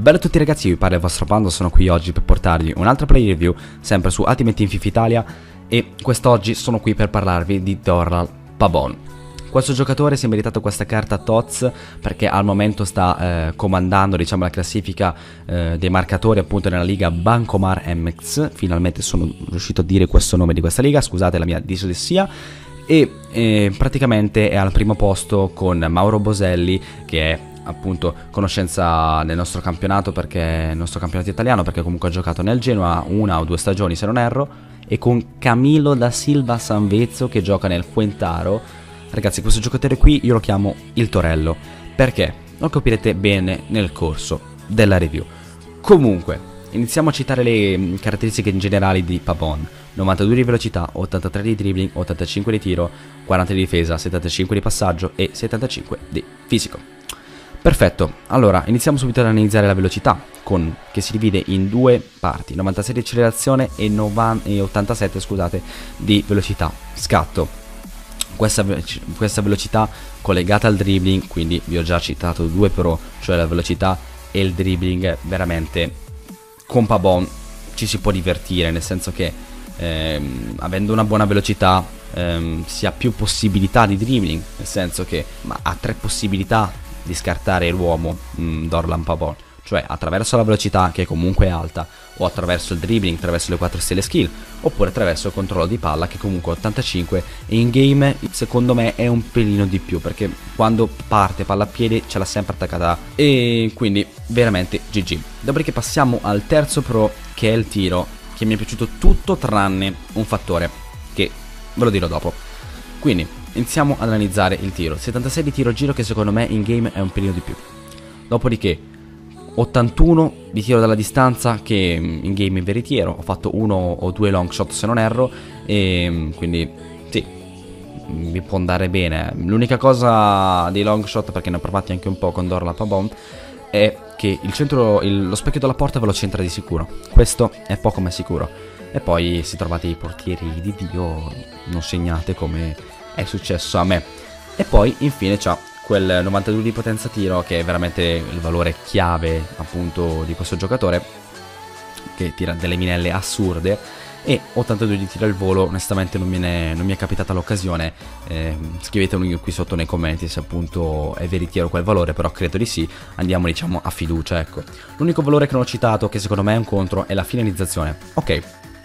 Bella a tutti ragazzi, vi parla il vostro Pando, sono qui oggi per portarvi un'altra play review, sempre su Ultimate Team FIFA Italia, e quest'oggi sono qui per parlarvi di Dorlan Pabon. Questo giocatore si è meritato questa carta TOTS perché al momento sta comandando, diciamo, la classifica dei marcatori appunto nella liga Bancomar MX. Finalmente sono riuscito a dire questo nome di questa liga, scusate la mia dislessia. E praticamente è al primo posto con Mauro Boselli, che è appunto conoscenza nel nostro campionato, perché nel nostro campionato italiano, perché comunque ha giocato nel Genoa 1 o 2 stagioni se non erro, e con Camilo da Silva Sanvezzo che gioca nel Fuentaro. Ragazzi, questo giocatore qui io lo chiamo il Torello, perché lo capirete bene nel corso della review. Comunque iniziamo a citare le caratteristiche in generale di Pabon. 92 di velocità, 83 di dribbling, 85 di tiro, 40 di difesa, 75 di passaggio e 75 di fisico. Perfetto, allora iniziamo subito ad analizzare la velocità, che si divide in due parti, 96 di accelerazione e 87, scusate, di velocità scatto. Questa velocità collegata al dribbling, quindi vi ho già citato due pro, cioè la velocità e il dribbling, veramente con Pabon ci si può divertire, nel senso che avendo una buona velocità si ha più possibilità di dribbling, nel senso che ha 3 possibilità di scartare l'uomo Dorlan Pabon, cioè attraverso la velocità, che comunque è alta, o attraverso il dribbling, attraverso le 4 stelle skill, oppure attraverso il controllo di palla, che comunque 85, e in game secondo me è un pelino di più, perché quando parte palla a piede ce l'ha sempre attaccata, e quindi veramente GG. Dopodiché passiamo al terzo pro, che è il tiro, che mi è piaciuto tutto tranne un fattore, che ve lo dirò dopo. Quindi iniziamo ad analizzare il tiro. 76 di tiro giro, che secondo me in game è un pelino di più. Dopodiché 81 di tiro dalla distanza, che in game in veritiero ho fatto 1 o 2 long shot se non erro, e quindi sì, mi può andare bene. L'unica cosa dei long shot, perché ne ho provati anche un po' con Dorlan Pabon, è che lo specchio della porta ve lo centra di sicuro. Questo è poco ma sicuro. E poi si trovate i portieri di Dio, non segnate come è successo a me. E poi infine c'ha quel 92 di potenza tiro, che è veramente il valore chiave appunto di questo giocatore, che tira delle minelle assurde, e 82 di tiro al volo. Onestamente non mi è capitata l'occasione. Scrivetemi qui sotto nei commenti se appunto è veritiero quel valore, però credo di sì. Andiamo, diciamo, a fiducia, ecco. L'unico valore che non ho citato, che secondo me è un contro, è la finalizzazione. Ok,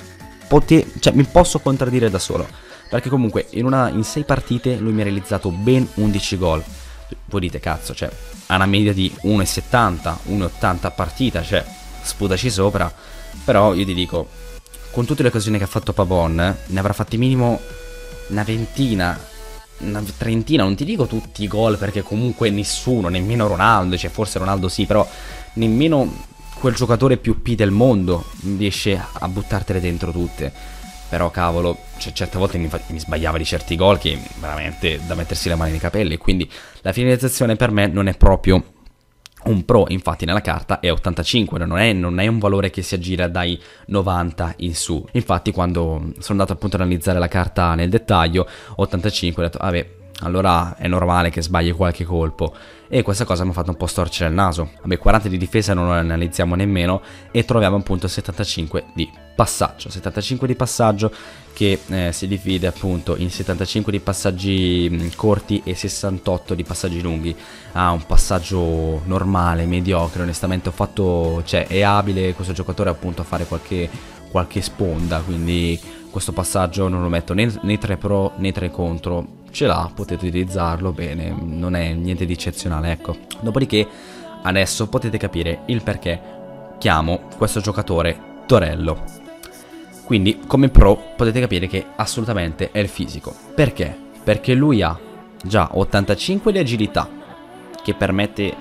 mi posso contraddire da solo, perché comunque in 6 partite lui mi ha realizzato ben 11 gol. Voi dite, cazzo, cioè ha una media di 1,70, 1,80 a partita, cioè sputaci sopra. Però io ti dico, con tutte le occasioni che ha fatto Pabon, ne avrà fatti minimo una ventina, una trentina. Non ti dico tutti i gol, perché comunque nessuno, nemmeno Ronaldo, cioè forse Ronaldo sì, però nemmeno quel giocatore più P del mondo riesce a buttartele dentro tutte. Però cavolo, cioè, certe volte mi sbagliava di certi gol che veramente da mettersi le mani nei capelli. Quindi la finalizzazione per me non è proprio un pro. Infatti nella carta è 85, non è un valore che si aggira dai 90 in su. Infatti quando sono andato appunto ad analizzare la carta nel dettaglio, 85, ho detto vabbè, allora è normale che sbagli qualche colpo, e questa cosa mi ha fatto un po' storcere il naso. Vabbè, 40 di difesa non lo analizziamo nemmeno, e troviamo appunto 75 di passaggio. 75 di passaggio che si divide appunto in 75 di passaggi corti e 68 di passaggi lunghi. Ha un passaggio normale, mediocre. Onestamente è abile questo giocatore appunto a fare qualche sponda, quindi questo passaggio non lo metto né 3 pro né 3 contro. Ce l'ha, potete utilizzarlo bene, non è niente di eccezionale, ecco. Dopodiché adesso potete capire il perché chiamo questo giocatore Torello. Quindi come pro potete capire che assolutamente è il fisico. Perché? Perché lui ha già 85 di agilità, che permette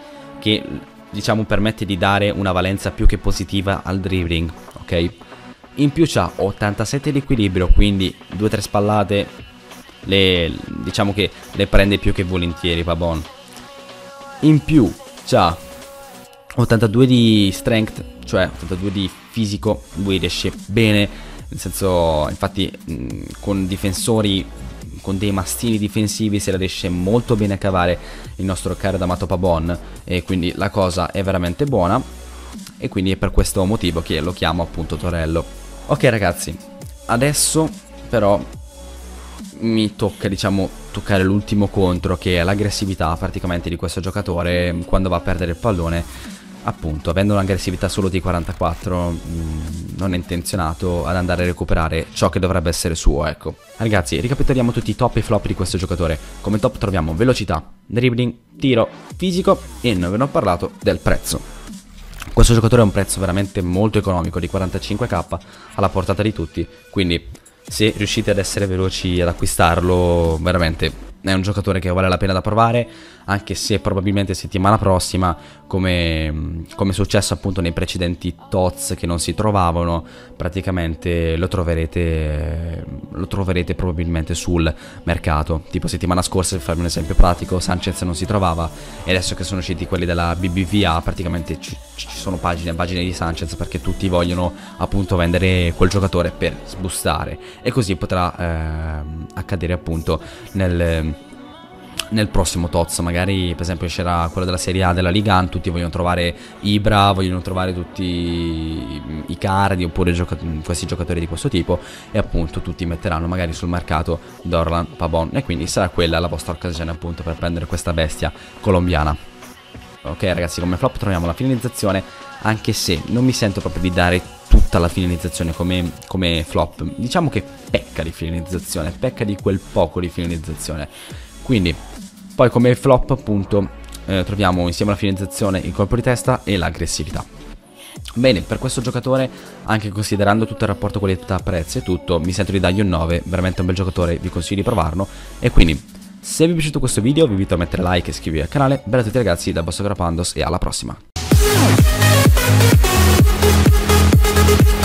di dare una valenza più che positiva al dribbling, ok? In più c'ha 87 di equilibrio, quindi 2-3 spallate diciamo che le prende più che volentieri Pabon. In più c'ha 82 di strength, cioè 82 di fisico. Lui riesce bene, nel senso, infatti con difensori, con dei mastini difensivi se la riesce molto bene a cavare il nostro caro ed amato Pabon, e quindi la cosa è veramente buona. e quindi è per questo motivo che lo chiamo appunto Torello. Ok ragazzi, adesso però mi tocca, diciamo, toccare l'ultimo contro, che è l'aggressività praticamente di questo giocatore quando va a perdere il pallone. Appunto, avendo un'aggressività solo di 44, non è intenzionato ad andare a recuperare ciò che dovrebbe essere suo, ecco. Ragazzi, ricapitoliamo tutti i top e i flop di questo giocatore. Come top troviamo velocità, dribbling, tiro, fisico e non ve ne ho parlato del prezzo. Questo giocatore ha un prezzo veramente molto economico di 45k alla portata di tutti, quindi se riuscite ad essere veloci ad acquistarlo, veramente è un giocatore che vale la pena da provare, anche se probabilmente settimana prossima, come è successo appunto nei precedenti TOTS che non si trovavano, praticamente lo troverete probabilmente sul mercato. Tipo settimana scorsa, per farvi un esempio pratico, Sanchez non si trovava, e adesso che sono usciti quelli della BBVA praticamente ci sono pagine di Sanchez, perché tutti vogliono appunto vendere quel giocatore per sbustare, e così potrà accadere appunto nel prossimo TOTS. Magari per esempio uscirà quello della Serie A della Liga 1, tutti vogliono trovare Ibra, vogliono trovare tutti i Cardi oppure questi giocatori di questo tipo, e appunto tutti metteranno magari sul mercato Dorlan Pabon, e quindi sarà quella la vostra occasione appunto per prendere questa bestia colombiana. Ok ragazzi, come flop troviamo la finalizzazione, anche se non mi sento proprio di dare tutta la finalizzazione come flop. Diciamo che pecca di finalizzazione, pecca di quel poco di finalizzazione. Quindi poi come flop appunto troviamo insieme alla finalizzazione il colpo di testa e l'aggressività. Bene, per questo giocatore, anche considerando tutto il rapporto qualità-prezzo e tutto, mi sento di dargli un 9, veramente un bel giocatore, vi consiglio di provarlo. E quindi, se vi è piaciuto questo video, vi invito a mettere like e iscrivervi al canale. Bella a tutti ragazzi, dal vostro Grapandos e alla prossima.